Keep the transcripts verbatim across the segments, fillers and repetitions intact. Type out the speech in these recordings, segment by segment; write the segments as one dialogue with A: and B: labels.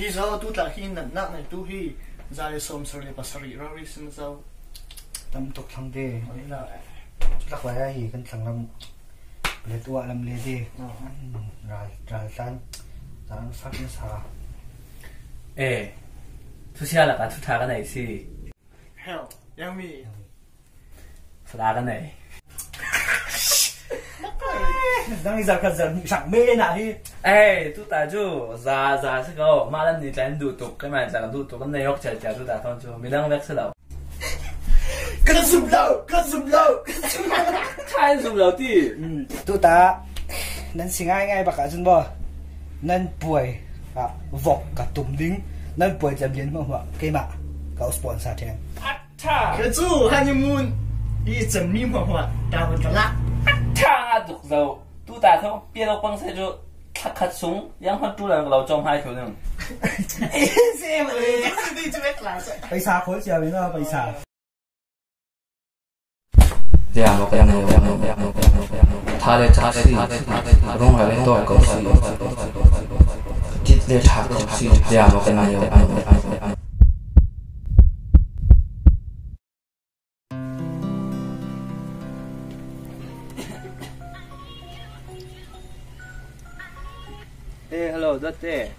A: giờ tu ta hi nặng nặng này tu hi dài sớm sớm để pasari rồi xin sao
B: tâm tục thằng đê chắc phải hi kan thằng làm lệ tua làm lệ đê rồi rồi san san phát nó sao
C: 에 투시하다가 투타가 나이시
A: hell yang mi
C: 프라가 나이
B: đang giờ cả giờ chẳng mê nào hi
C: 에 투타주 자자 스고 말은 니 잔두 뚝 그만 자가 두 뚝은 내 역자 자 투타 ton주 미랑 백스라우
A: cần dùng lâu cần dùng lâu
C: 차인 좀 라우디
B: ừ tụi ta nên xin ai ngay bạc cả chân bò nên bùi à vọc cả tùm lính nên bùi chém biến mà mà cây mạ có sponsor thêm
C: 아차
A: cái chú honeymoon đi chân mi mà mà đào một lát
C: 아차 독자우 투타 통 삐로 꽝세주 탁하숭 양환 뚜랑 라우 좀 하이 교능
A: xem rồi đi chưa biết là sẽ
B: bây xa khối chiều đến nó bây xa
C: Diamo che hanno tale taxi rong hai to ko si kit le tha ko si diamo che hanno Hey hello Datte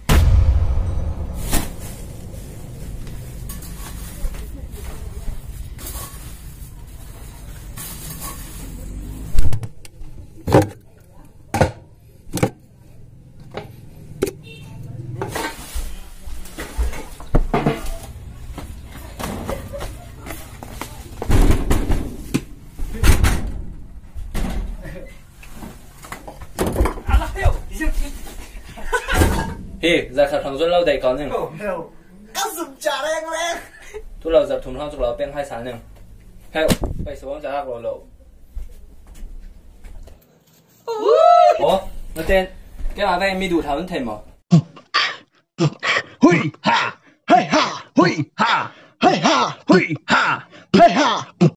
C: Hey, giờ khởi thằng Duân lâu đầy có nhưng
A: hell cần dùng trà đen lên
C: tôi lâu giờ thùng thang chụp lâu bên hai sáng nhưng hell bây giờ ông trả lạc rồi lộ ủa nó tên cái mà bên mi đủ thảo vẫn thèm mà
D: hui ha hey ha hui ha hey ha hui ha hey ha